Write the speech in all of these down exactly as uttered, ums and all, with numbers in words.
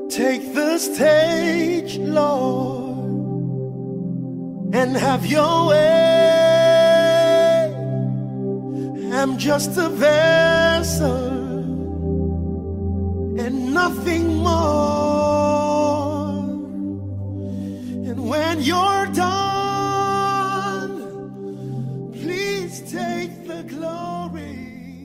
Take the stage, Lord, and have your way. I'm just a vessel and nothing more. And when you're done, please take the glory.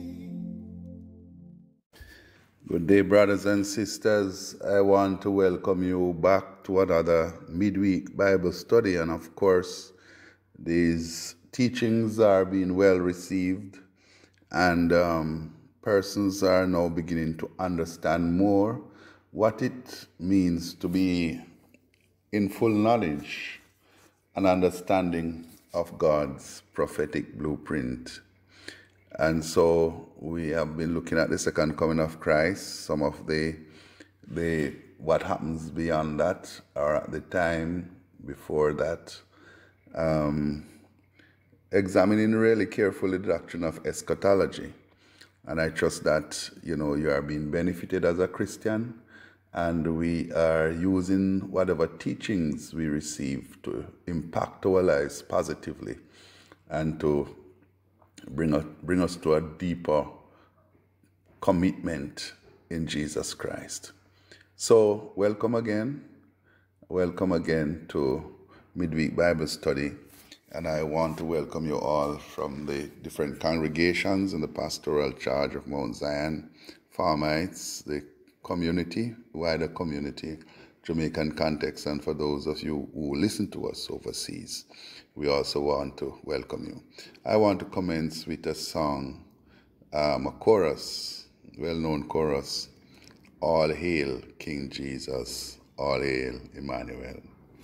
Good day, brothers and sisters. I want to welcome you back to another midweek Bible study. And of course, these teachings are being well received, and um, persons are now beginning to understand more what it means to be in full knowledge and understanding of God's prophetic blueprint. And so we have been looking at the second coming of Christ, some of the the what happens beyond that, or at the time before that, um, examining really carefully the doctrine of eschatology. And I trust that you know you are being benefited as a Christian, and we are using whatever teachings we receive to impact our lives positively and to Bring us, bring us to a deeper commitment in Jesus Christ. So, welcome again. Welcome again to Midweek Bible Study. And I want to welcome you all from the different congregations in the pastoral charge of Mount Zion, Farmites, the community, wider community, Jamaican context, and for those of you who listen to us overseas, we also want to welcome you. I want to commence with a song, um, a chorus, well-known chorus, All Hail King Jesus, All Hail Emmanuel.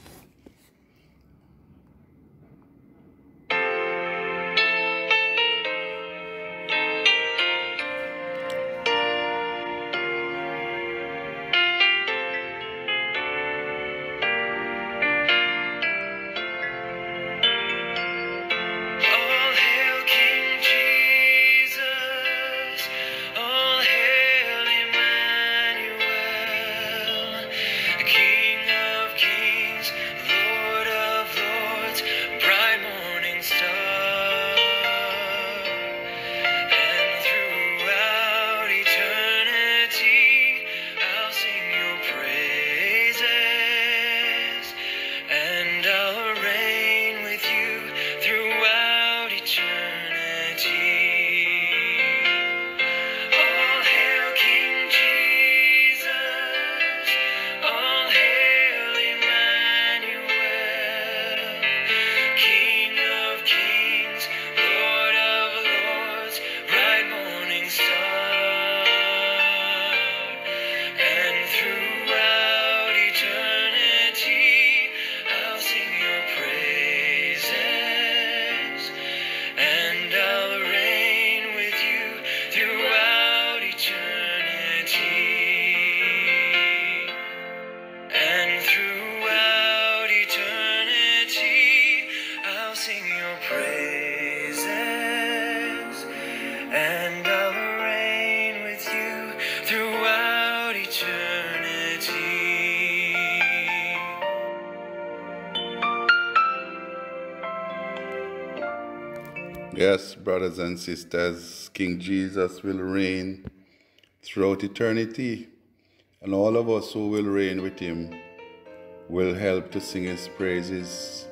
Yes, brothers and sisters, King Jesus will reign throughout eternity, and all of us who will reign with him will help to sing his praises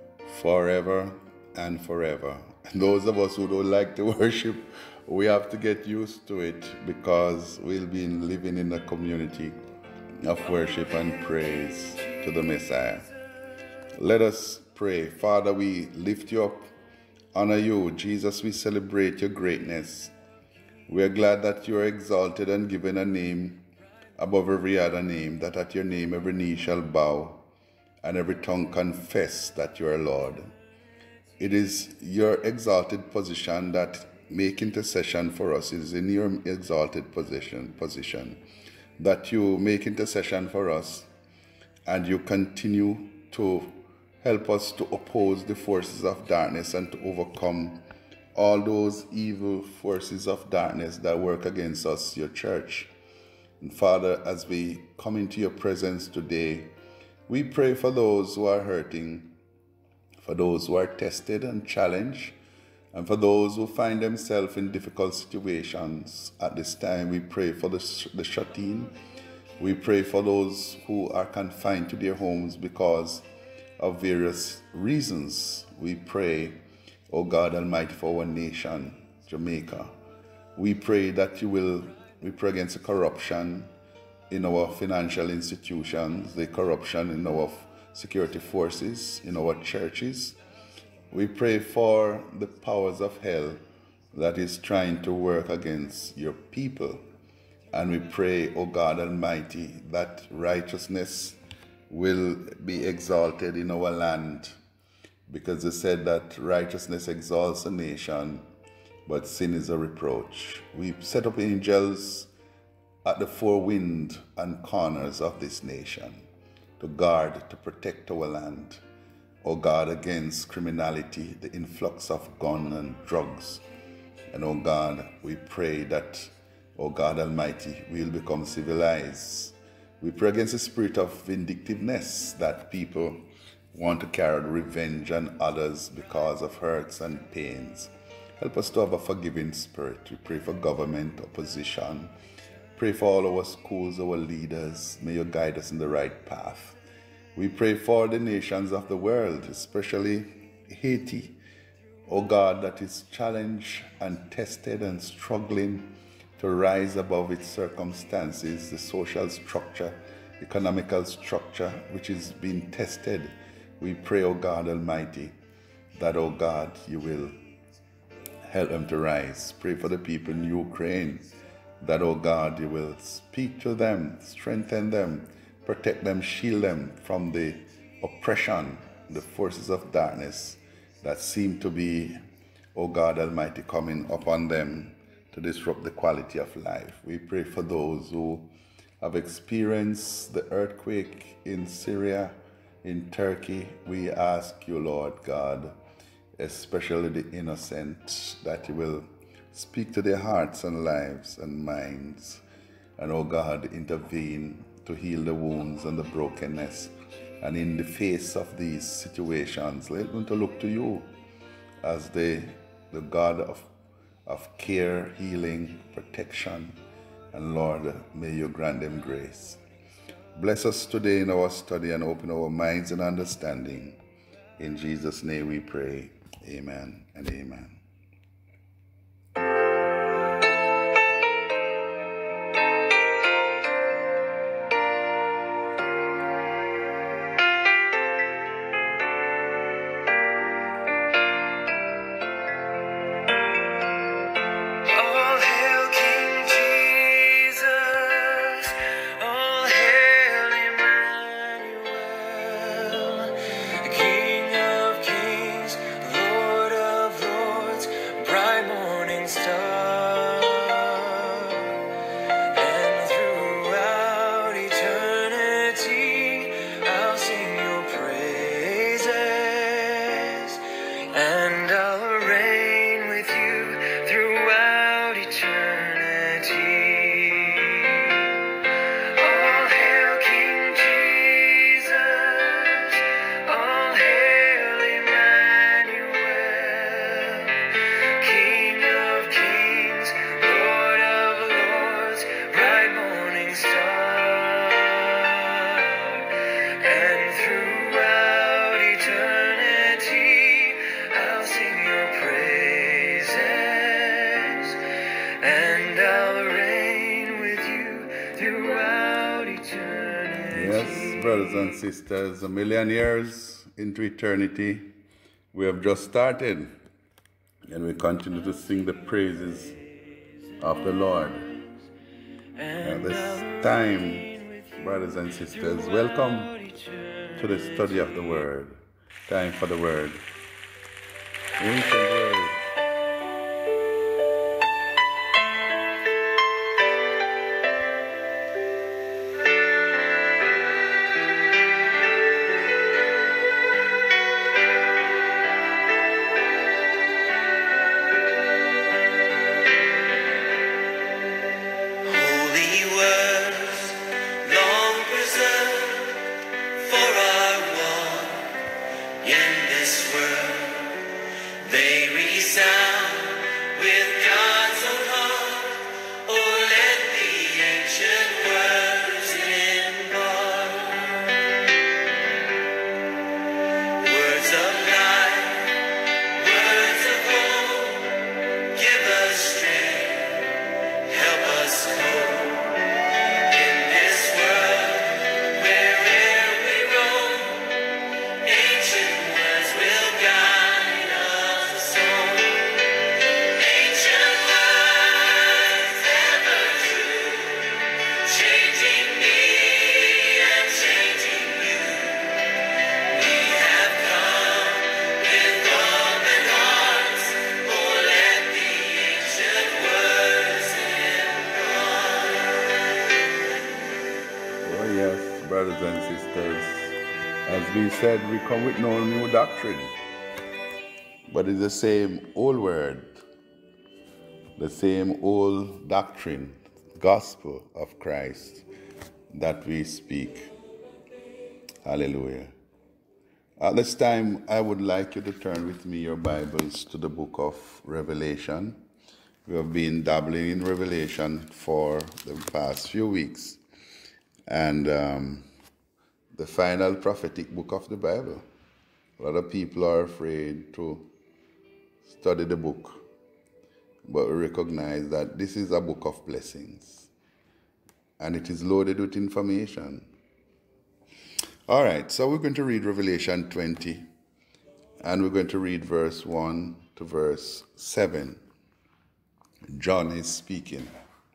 forever and forever. And those of us who don't like to worship, we have to get used to it, because we'll be living in a community of worship and praise to the Messiah. Let us pray. Father, we lift you up, honor you. Jesus, we celebrate your greatness. We are glad that you are exalted and given a name above every other name, that at your name every knee shall bow and every tongue confess that you are Lord. It is your exalted position that make intercession for us. It is in your exalted position, position that you make intercession for us, and you continue to help us to oppose the forces of darkness and to overcome all those evil forces of darkness that work against us, your church. And Father, as we come into your presence today, we pray for those who are hurting, for those who are tested and challenged, and for those who find themselves in difficult situations. At this time, we pray for the, the shut-in. We pray for those who are confined to their homes because of various reasons. We pray, O God Almighty, for our nation, Jamaica. We pray that you will, we pray against the corruption in our financial institutions, the corruption in our security forces, in our churches. We pray for the powers of hell that is trying to work against your people. And we pray, O God Almighty, that righteousness will be exalted in our land, because they said that righteousness exalts a nation, but sin is a reproach. We set up angels at the four winds and corners of this nation to guard, to protect our land, O God, against criminality, the influx of gun and drugs. And O God, we pray that, O God Almighty, we'll become civilized. We pray against the spirit of vindictiveness, that people want to carry revenge on others because of hurts and pains. Help us to have a forgiving spirit. We pray for government, opposition. Pray for all our schools, our leaders. May you guide us in the right path. We pray for the nations of the world, especially Haiti, O God, that is challenged and tested and struggling to rise above its circumstances, the social structure, economical structure, which is being tested. We pray, O God Almighty, that, O God, you will help them to rise. Pray for the people in Ukraine, that, O God, you will speak to them, strengthen them, protect them, shield them from the oppression, the forces of darkness that seem to be, O God Almighty, coming upon them to disrupt the quality of life. We pray for those who have experienced the earthquake in Syria, in Turkey. We ask you, Lord God, especially the innocent, that you will speak to their hearts and lives and minds, and, O God, intervene to heal the wounds and the brokenness. And in the face of these situations, let them to look to you as the, the God of, of care, healing, protection. And Lord, may you grant them grace. Bless us today in our study and open our minds and understanding. In Jesus' name we pray. Amen and amen. Brothers and sisters, a million years into eternity, we have just started, and we continue to sing the praises of the Lord. At this time, brothers and sisters, welcome to the study of the Word. Time for the Word. Ancient Word. Holy Word, this world, they resound with God's own heart. Oh, let the ancient words impart words of life, words of hope. Give us strength, help us cope in this world where'er we roam. Ancient words will guide us home. Ancient words, ever true, changing me and changing you. We have come with open hearts. Oh, let the ancient words impart. Oh, yes, brothers and sisters. As we said, we come with no new doctrine, but it's the same old word, the same old doctrine, gospel of Christ that we speak. Hallelujah. At this time, I would like you to turn with me your Bibles to the book of Revelation. We have been dabbling in Revelation for the past few weeks, and um, the final prophetic book of the Bible. A lot of people are afraid to study the book, but we recognize that this is a book of blessings, and it is loaded with information. All right, so we're going to read Revelation twenty, and we're going to read verse one to verse seven. John is speaking.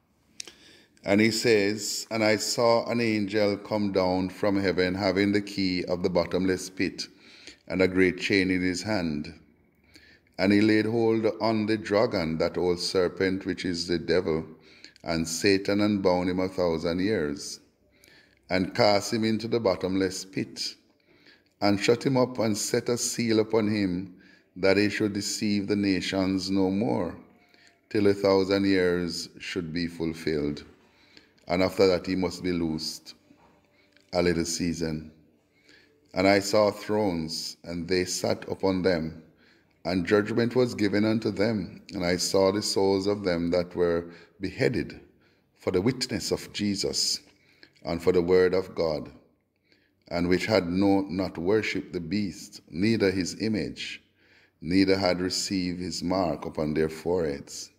And he says, "And I saw an angel come down from heaven, having the key of the bottomless pit and a great chain in his hand. And he laid hold on the dragon, that old serpent, which is the devil, and Satan, and bound him a thousand years, and cast him into the bottomless pit, and shut him up, and set a seal upon him, that he should deceive the nations no more, till a thousand years should be fulfilled. And after that he must be loosed a little season. And I saw thrones, and they sat upon them, and judgment was given unto them. And I saw the souls of them that were beheaded for the witness of Jesus, and for the word of God, and which had no, not worshipped the beast, neither his image, neither had received his mark upon their foreheads,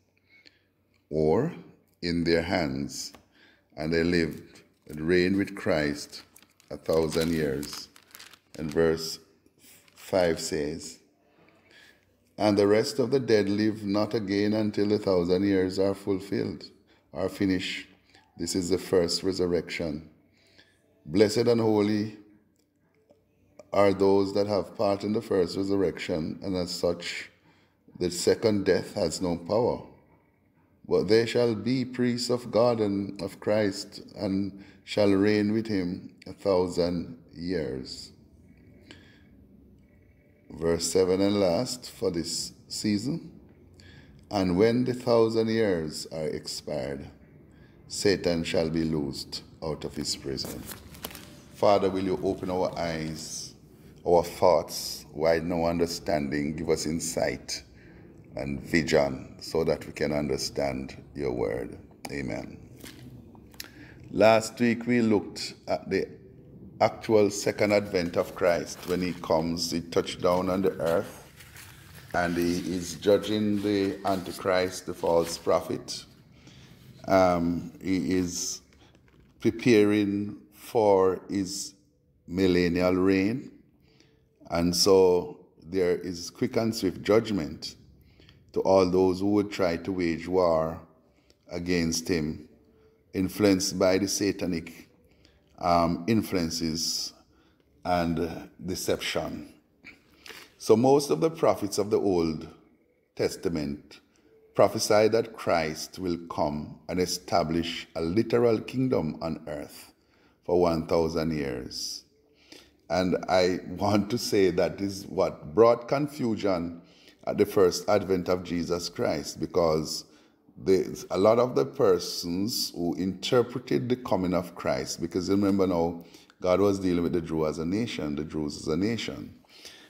or in their hands. And they lived and reigned with Christ a thousand years." And verse five says, "And the rest of the dead live not again until the thousand years are fulfilled," are finished. This is the first resurrection. "Blessed and holy are those that have part in the first resurrection, and as such the second death has no power. But they shall be priests of God and of Christ, and shall reign with him a thousand years." Verse seven and last for this season. "And when the thousand years are expired, Satan shall be loosed out of his prison." Father, will you open our eyes, our thoughts, widen our understanding, give us insight and vision so that we can understand your word. Amen. Last week we looked at the actual second advent of Christ. When he comes, he touched down on the earth, and he is judging the Antichrist, the false prophet. Um, he is preparing for his millennial reign, and so there is quick and swift judgment to all those who would try to wage war against him, influenced by the satanic um, influences and uh, deception. So most of the prophets of the Old Testament prophesy that Christ will come and establish a literal kingdom on earth for one thousand years. And I want to say that is what brought confusion at the first advent of Jesus Christ, because the, a lot of the persons who interpreted the coming of Christ, because remember now, God was dealing with the Jew as a nation, the Jews as a nation.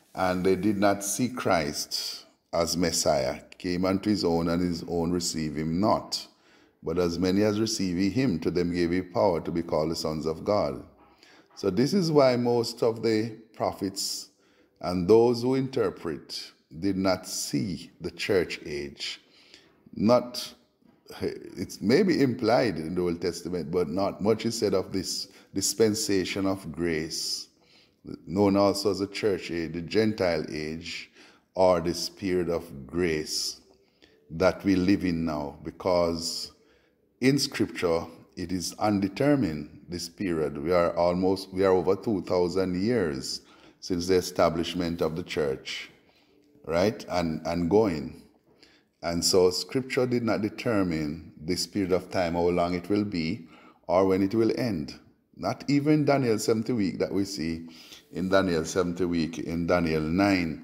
and they did not see Christ as Messiah. Came unto his own, and his own received him not. But as many as received him, to them gave he power to be called the sons of God. So this is why most of the prophets and those who interpret did not see the church age. Not, it's maybe implied in the Old Testament, but not much is said of this dispensation of grace, known also as the church age, the Gentile age, or this period of grace that we live in now, because in Scripture it is undetermined, this period. We are almost, we are over two thousand years since the establishment of the church, right, and, and going. And so Scripture did not determine this period of time, how long it will be, or when it will end. Not even Daniel seventy week that we see in Daniel seventy week in Daniel nine.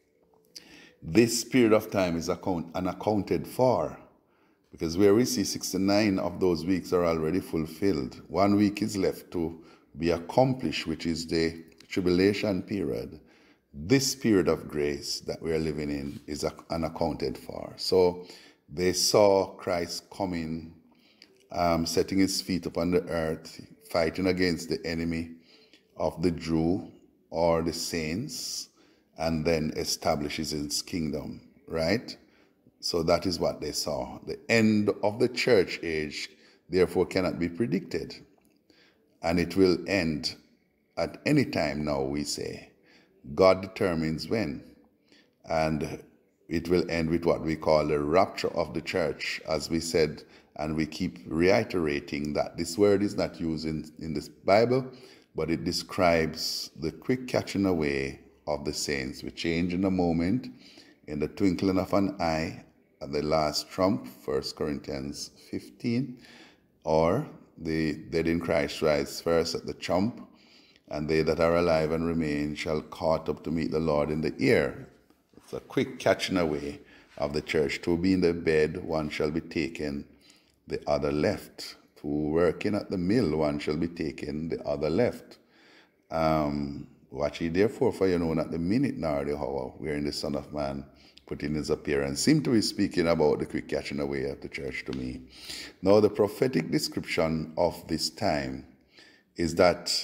This period of time is account, unaccounted for, because where we see sixty-nine of those weeks are already fulfilled. One week is left to be accomplished, which is the tribulation period. This period of grace that we are living in is unaccounted for. So they saw Christ coming, um, setting his feet upon the earth, fighting against the enemy of the Jew or the saints, and then establishes his kingdom, right? So that is what they saw. The end of the church age, therefore, cannot be predicted. And it will end at any time now, we say. God determines when. And it will end with what we call the rapture of the church, as we said, and we keep reiterating that this word is not used in, in this Bible, but it describes the quick catching away of the saints. We change in a moment, in the twinkling of an eye, at the last trump, First Corinthians fifteen, or the dead in Christ rise first at the trump, and they that are alive and remain shall caught up to meet the Lord in the air. It's a quick catching away of the church. Two be in the bed, one shall be taken, the other left. Two working at the mill, one shall be taken, the other left. Um, Watch ye therefore, for you know not the minute nor the hour wherein the Son of Man put in his appearance. Seem to be speaking about the quick catching away of the church to me. Now, the prophetic description of this time is that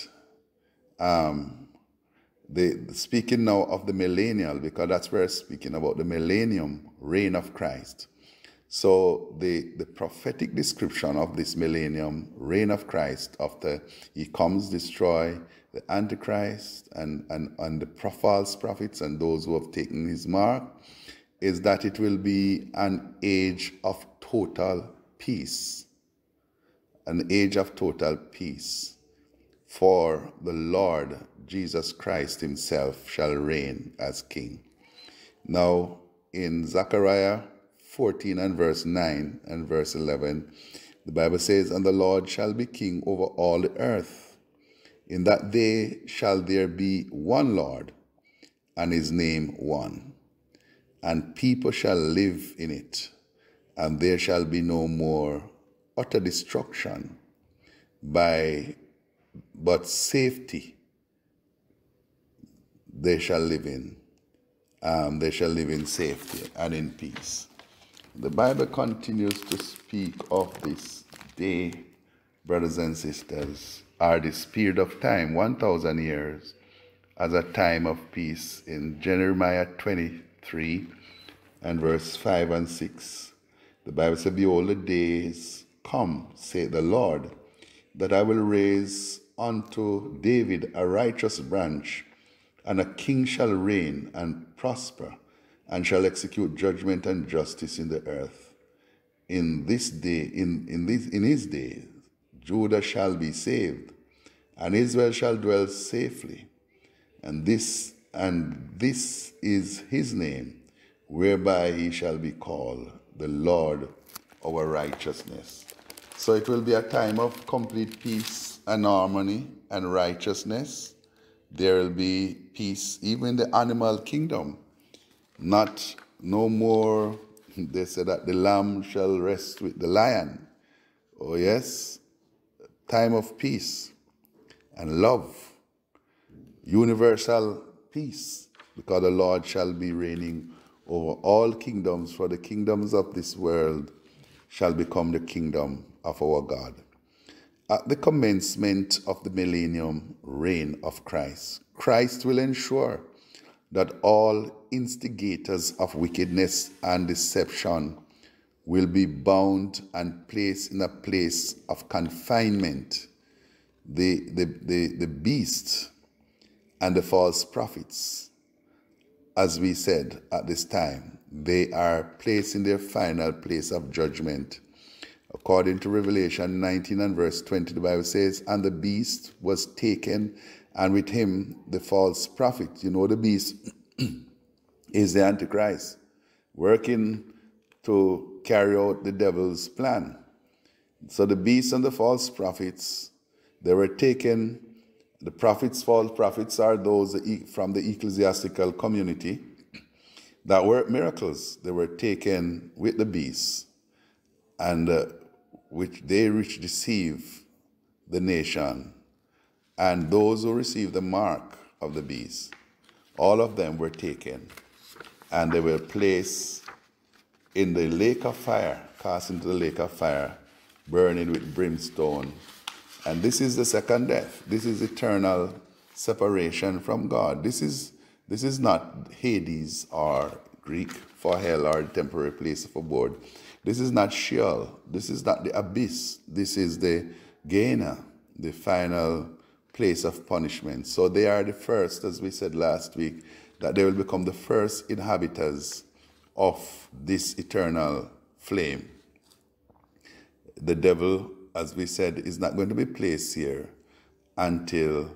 um, the speaking now of the millennial, because that's where it's speaking about the millennium reign of Christ. So the, the prophetic description of this millennium reign of Christ, after he comes, destroy the Antichrist and, and, and the false prophets and those who have taken his mark, is that it will be an age of total peace. An age of total peace. For the Lord Jesus Christ himself shall reign as king. Now, in Zechariah fourteen and verse nine and verse eleven, the Bible says, and the Lord shall be king over all the earth. In that day shall there be one Lord, and his name one. And people shall live in it, and there shall be no more utter destruction, by but safety they shall live in. Um, they shall live in safety and in peace. The Bible continues to speak of this day, brothers and sisters, or this period of time, one thousand years, as a time of peace. In Jeremiah twenty-three and verse five and six, the Bible says, behold, the days come, saith the Lord, that I will raise unto David a righteous branch, and a king shall reign and prosper, and shall execute judgment and justice in the earth. In this day, in, in this in his days, Judah shall be saved, and Israel shall dwell safely. And this and this is his name, whereby he shall be called the Lord our righteousness. So it will be a time of complete peace and harmony and righteousness. There will be peace even in the animal kingdom. Not no more, they say that the lamb shall rest with the lion. Oh yes, time of peace and love, universal peace, because the Lord shall be reigning over all kingdoms, for the kingdoms of this world shall become the kingdom of our God. At the commencement of the millennium reign of Christ, Christ will ensure that all instigators of wickedness and deception will be bound and placed in a place of confinement. The, the, the, the beast and the false prophets, as we said at this time, they are placed in their final place of judgment. According to Revelation nineteen and verse twenty, the Bible says, and the beast was taken, and with him the false prophet. You know, the beast is the Antichrist, working to carry out the devil's plan. So the beast and the false prophets, they were taken. The prophets, false prophets, are those from the ecclesiastical community that work miracles. They were taken with the beast, and uh, which they which deceive the nation, and those who receive the mark of the beast, all of them were taken, and they were placed in the lake of fire, cast into the lake of fire, burning with brimstone. And this is the second death. This is eternal separation from God. This is this is not Hades or Greek for hell or temporary place of abode. This is not Sheol. This is not the abyss. This is the Gehenna, the final place of punishment. So they are the first, as we said last week, that they will become the first inhabitants of this eternal flame. The devil, as we said, is not going to be placed here until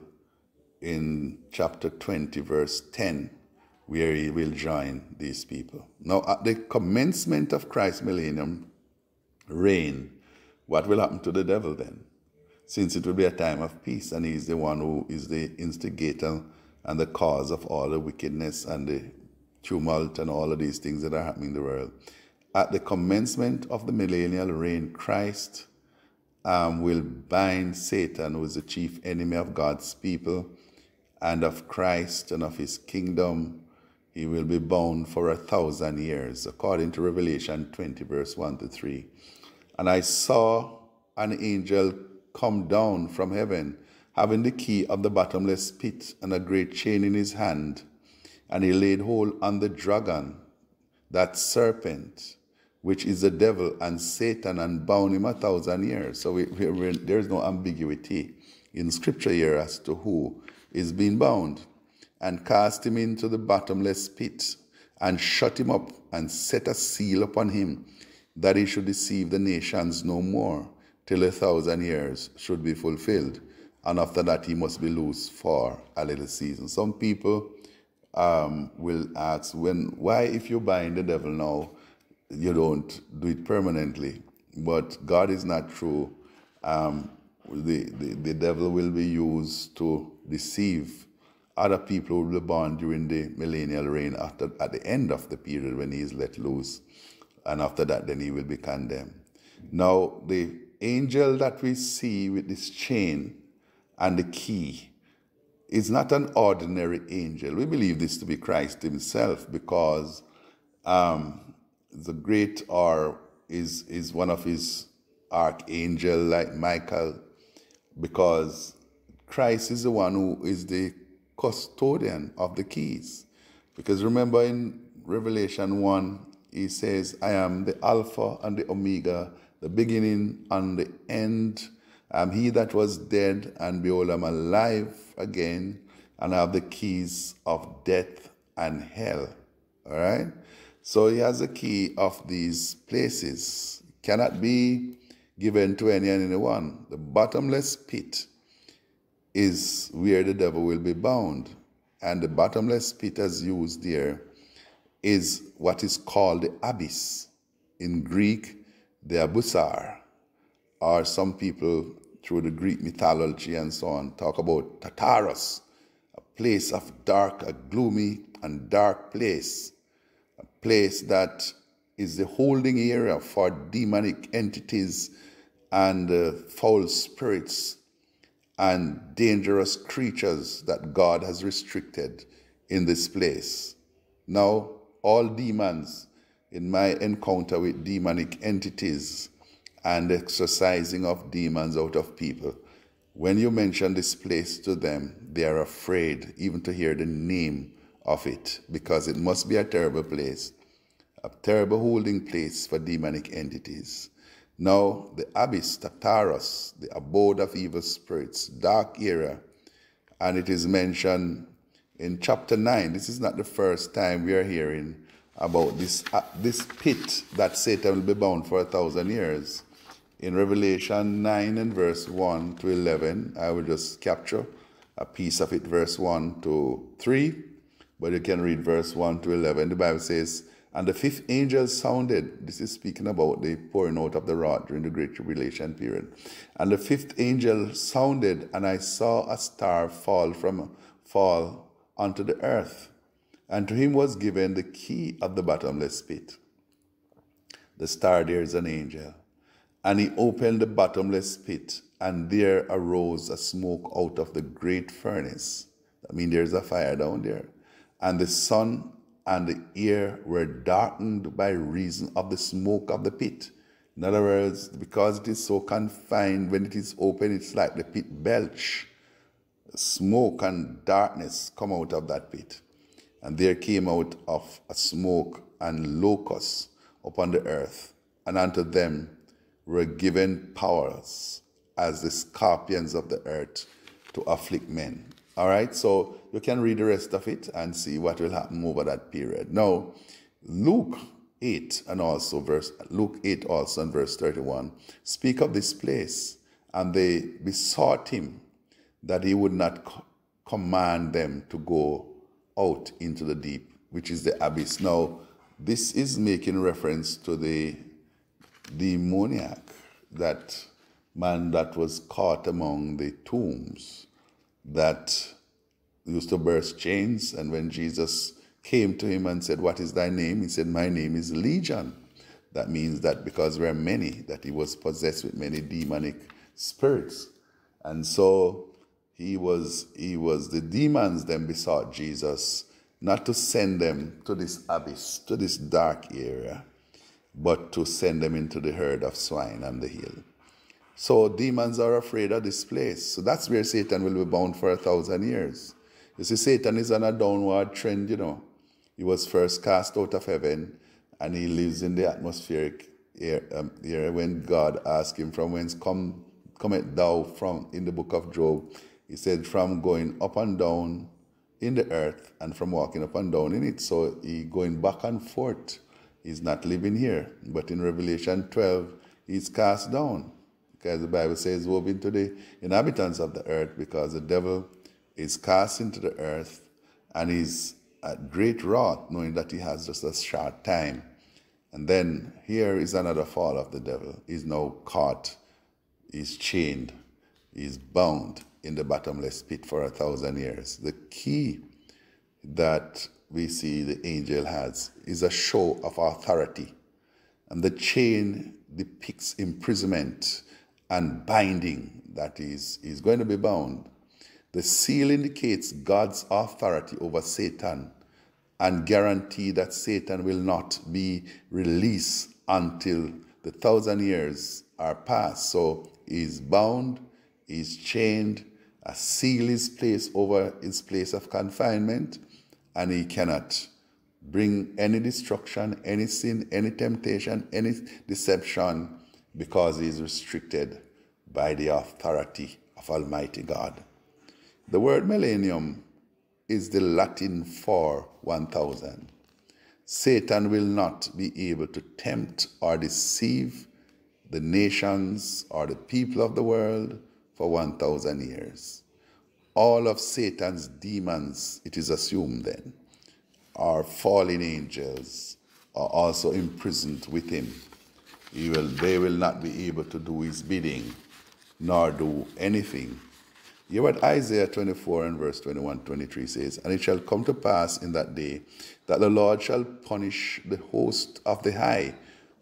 in chapter twenty, verse ten, where he will join these people. Now, at the commencement of Christ's millennium reign, what will happen to the devil then? Since it will be a time of peace, and he is the one who is the instigator and the cause of all the wickedness and the tumult and all of these things that are happening in the world. At the commencement of the millennial reign, Christ um, will bind Satan, who is the chief enemy of God's people, and of Christ and of his kingdom. He will be bound for a thousand years, according to Revelation twenty, verse one to three. And I saw an angel come down from heaven, having the key of the bottomless pit and a great chain in his hand. And he laid hold on the dragon, that serpent, which is the devil and Satan, and bound him a thousand years. So we, we, we, there is no ambiguity in Scripture here as to who is being bound, and cast him into the bottomless pit, and shut him up, and set a seal upon him, that he should deceive the nations no more, till a thousand years should be fulfilled. And after that he must be loosed for a little season. Some people um, will ask, when, why if you bind the devil now, you don't do it permanently? But God is not true. Um, the, the, the devil will be used to deceive other people who will be born during the millennial reign after, at the end of the period when he is let loose. And after that, then he will be condemned. Now, the angel that we see with this chain and the key is not an ordinary angel. We believe this to be Christ himself, because um, the great or is, is one of his archangel like Michael, because Christ is the one who is the custodian of the keys. Because remember in Revelation one, he says, I am the Alpha and the Omega, the beginning and the end. I am he that was dead, and behold, I am alive again, and I have the keys of death and hell. All right? So he has the key of these places. Cannot be given to any and anyone. The bottomless pit is where the devil will be bound. And the bottomless pit, as used there, is what is called the abyss. In Greek, the abyssar, or some people through the Greek mythology and so on talk about Tartarus, a place of dark, a gloomy and dark place, a place that is the holding area for demonic entities and uh, foul spirits and dangerous creatures that God has restricted in this place. Now, all demons, in my encounter with demonic entities and exorcising of demons out of people, when you mention this place to them, they are afraid even to hear the name of it, because it must be a terrible place, a terrible holding place for demonic entities. Now, the abyss, Tartarus, the abode of evil spirits, dark area, and it is mentioned in chapter nine. This is not the first time we are hearing about this, uh, this pit that Satan will be bound for a thousand years. In Revelation nine and verse one to eleven, I will just capture a piece of it, verse one to three, but you can read verse one to eleven. The Bible says, and the fifth angel sounded. This is speaking about the pouring out of the rod during the Great Tribulation period. And the fifth angel sounded, and I saw a star fall from fall onto the earth. And to him was given the key of the bottomless pit. The star there is an angel. And he opened the bottomless pit, and there arose a smoke out of the great furnace. I mean, there's a fire down there. And the sun and the air were darkened by reason of the smoke of the pit. In other words, because it is so confined, when it is open, it's like the pit belch. Smoke and darkness come out of that pit. And there came out of a smoke and locusts upon the earth, and unto them were given powers as the scorpions of the earth to afflict men. All right, so you can read the rest of it and see what will happen over that period. Now, Luke eight and also verse Luke eight also and verse thirty-one speak of this place, and they besought him that he would not co- command them to go out into the deep, which is the abyss. Now, this is making reference to the demoniac, that man that was caught among the tombs, that used to burst chains. And when Jesus came to him and said, what is thy name? He said, my name is Legion. That means that because we are many, that he was possessed with many demonic spirits. And so he was, he was, the demons then besought Jesus not to send them to this abyss, to this dark area, but to send them into the herd of swine on the hill. So demons are afraid of this place. So that's where Satan will be bound for a thousand years. You see, Satan is on a downward trend, you know. He was first cast out of heaven, and he lives in the atmospheric air, um, area. When God asked him, from whence come, cometh thou from, in the book of Job, he said, from going up and down in the earth and from walking up and down in it. So he going back and forth. He's not living here. But in Revelation twelve, he's cast down. Because the Bible says, woe be to the inhabitants of the earth, because the devil is cast into the earth and is at great wrath, knowing that he has just a short time. And then here is another fall of the devil. He's now caught, he's chained, he's bound in the bottomless pit for a thousand years. The key that we see the angel has is a show of authority. And the chain depicts imprisonment and binding, that is, is going to be bound. The seal indicates God's authority over Satan and guarantee that Satan will not be released until the thousand years are past. So he's bound, he's chained, a seal is placed over his place of confinement, and he cannot bring any destruction, any sin, any temptation, any deception, because he is restricted by the authority of Almighty God. The word millennium is the Latin for one thousand. Satan will not be able to tempt or deceive the nations or the people of the world for one thousand years. All of Satan's demons, it is assumed then, are fallen angels, are also imprisoned with him. He will, they will not be able to do his bidding, nor do anything. Hear what Isaiah twenty-four and verse twenty-one to twenty-three says, and it shall come to pass in that day that the Lord shall punish the host of the high,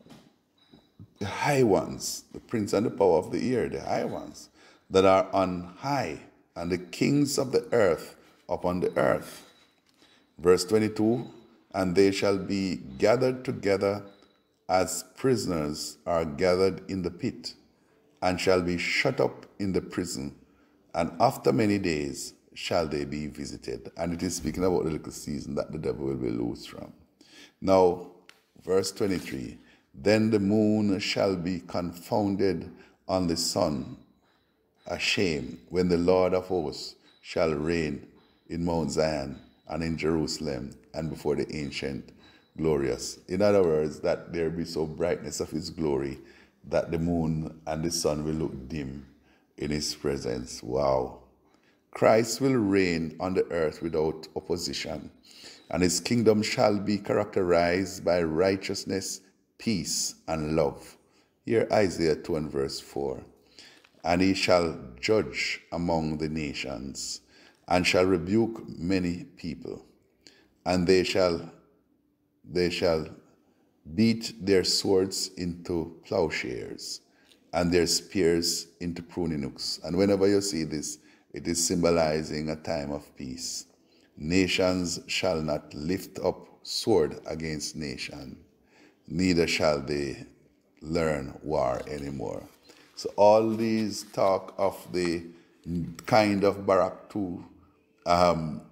the high ones, the prince and the power of the air, the high ones, that are on high, and the kings of the earth upon the earth. Verse twenty-two, and they shall be gathered together as prisoners are gathered in the pit, and shall be shut up in the prison, and after many days shall they be visited. And it is speaking about the little season that the devil will be loosed from. Now, verse twenty-three, then the moon shall be confounded on the sun, ashamed, when the Lord of hosts shall reign in Mount Zion and in Jerusalem and before the ancient glorious. In other words, that there be so brightness of his glory that the moon and the sun will look dim in his presence. Wow. Christ will reign on the earth without opposition, and his kingdom shall be characterized by righteousness, peace, and love. Here Isaiah two and verse four. And he shall judge among the nations, and shall rebuke many people, and they shall they shall beat their swords into plowshares, and their spears into pruning hooks. And whenever you see this, it is symbolizing a time of peace. Nations shall not lift up sword against nation, neither shall they learn war anymore. So all these talk of the kind of Barak two um,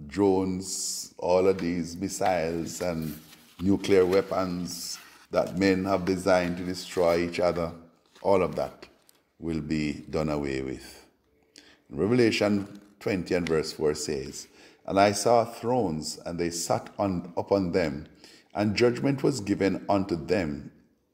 drones, all of these missiles and nuclear weapons that men have designed to destroy each other, all of that will be done away with. Revelation twenty and verse four says, and I saw thrones, and they sat on, upon them, and judgment was given unto them,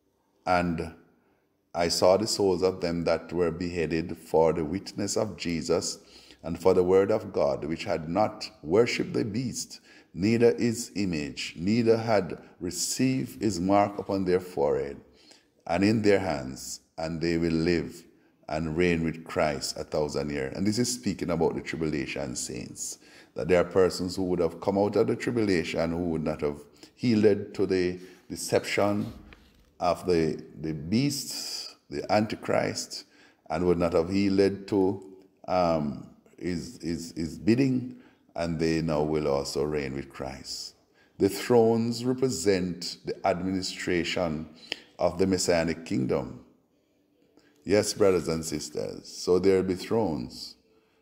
and I saw the souls of them that were beheaded for the witness of Jesus and for the word of God, which had not worshipped the beast, neither his image, neither had received his mark upon their forehead and in their hands, and they will live and reign with Christ a thousand years. And this is speaking about the tribulation saints, that there are persons who would have come out of the tribulation who would not have yielded to the deception of the, the beast, the Antichrist, and would not have yielded to um, his, his, his bidding, and they now will also reign with Christ. The thrones represent the administration of the Messianic kingdom. Yes, brothers and sisters, so there will be thrones,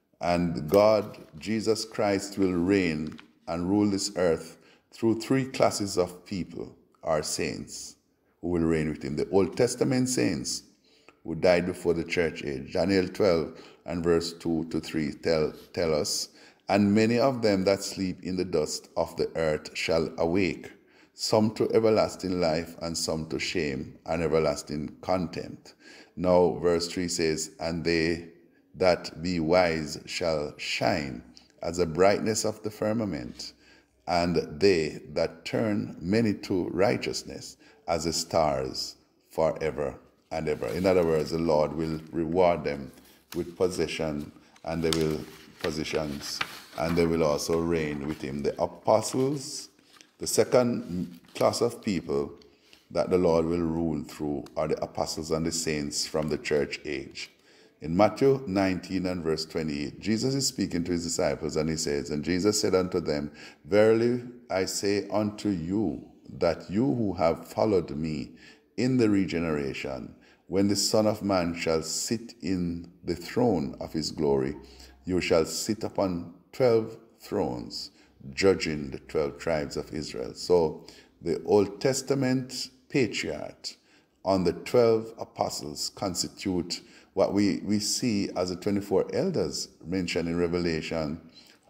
and God, Jesus Christ, will reign and rule this earth through three classes of people, our saints, who will reign with him. The Old Testament saints who died before the church age. Daniel twelve and verse two to three tell, tell us, and many of them that sleep in the dust of the earth shall awake, some to everlasting life, and some to shame and everlasting contempt. Now verse three says, and they that be wise shall shine as a brightness of the firmament, and they that turn many to righteousness as the stars forever and ever. In other words, the Lord will reward them with possession, and they will positions, and they will also reign with him. The apostles, the second class of people that the Lord will rule through, are the apostles and the saints from the church age. In Matthew nineteen and verse twenty-eight, Jesus is speaking to his disciples, and he says, and Jesus said unto them, verily I say unto you, that you who have followed me in the regeneration, when the Son of Man shall sit in the throne of his glory, you shall sit upon twelve thrones, judging the twelve tribes of Israel. So the Old Testament patriarch on the twelve apostles constitute what we, we see as the twenty-four elders mentioned in Revelation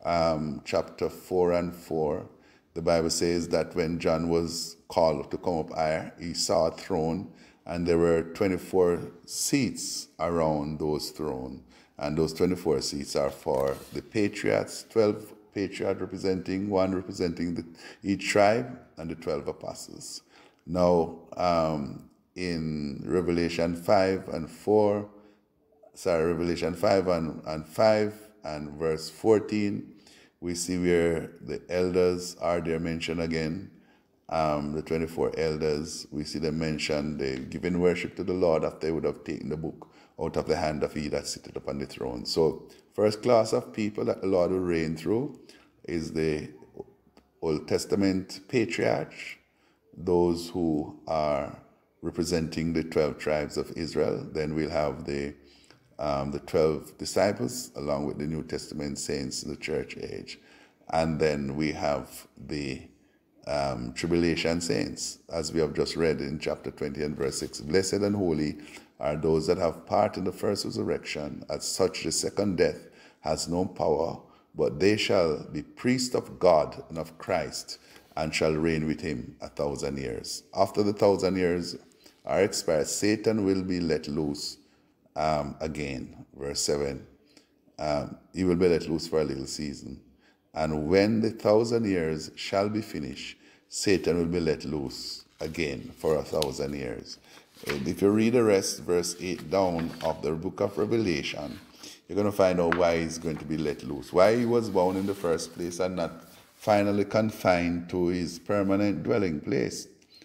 um, chapter four and four. The Bible says that when John was called to come up higher, he saw a throne, and there were twenty-four seats around those thrones. And those twenty-four seats are for the patriarchs, twelve patriarchs representing, one representing the, each tribe, and the twelve apostles. Now, um, in Revelation five and four, sorry, Revelation five and, and five and verse fourteen, we see where the elders are there mentioned again. Um, the twenty-four elders, we see them mentioned, they giving worship to the Lord after they would have taken the book out of the hand of he that sitteth upon the throne. So, first class of people that the Lord will reign through is the Old Testament patriarchs, those who are representing the twelve tribes of Israel. Then we'll have the um, the twelve disciples, along with the New Testament saints in the church age. And then we have the um, tribulation saints, as we have just read in chapter twenty and verse six. Blessed and holy are those that have part in the first resurrection. As such, the second death has no power, but they shall be priests of God and of Christ, and shall reign with him a thousand years. After the thousand years are expired, Satan will be let loose um, again. Verse seven, um, he will be let loose for a little season. And when the thousand years shall be finished, Satan will be let loose again for a thousand years. And if you read the rest, verse eight down of the book of Revelation, you're going to find out why he's going to be let loose, why he was bound in the first place and not finally confined to his permanent dwelling place.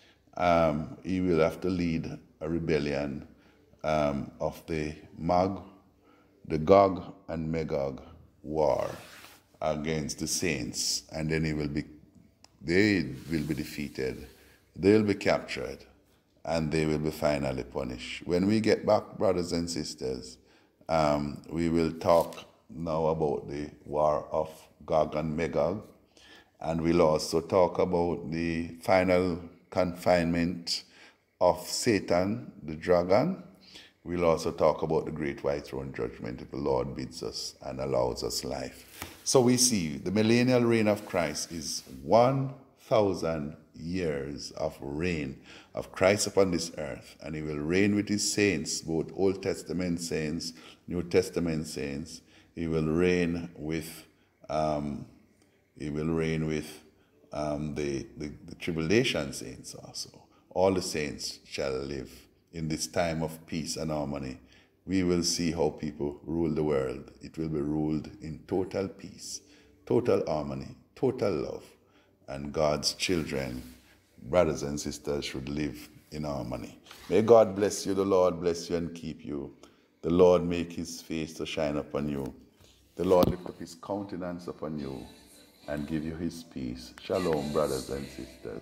Um, he will have to lead a rebellion um, of the Mag, the Gog and Magog war against the saints, and then he will be, they will be defeated, they will be captured, and they will be finally punished. When we get back, brothers and sisters, um, we will talk now about the war of Gog and Magog, and we'll also talk about the final confinement of Satan, the dragon. We'll also talk about the great white throne judgment if the Lord bids us and allows us life. So we see the millennial reign of Christ is one thousand years of reign of Christ upon this earth, and he will reign with his saints, both Old Testament saints, New Testament saints. He will reign with um, he will reign with um, the, the, the tribulation saints also. All the saints shall live in this time of peace and harmony. We will see how people rule the world. It will be ruled in total peace, total harmony, total love. And God's children, brothers and sisters, should live in harmony. May God bless you, the Lord bless you and keep you. The Lord make his face to shine upon you. The Lord lift up his countenance upon you and give you his peace. Shalom, brothers and sisters.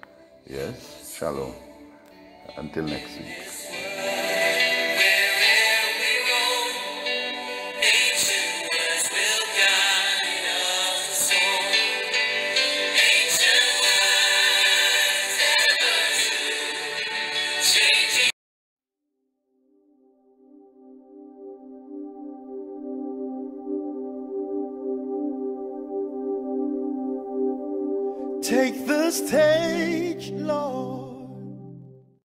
Yes, shalom. Until next week. Take the stage, Lord.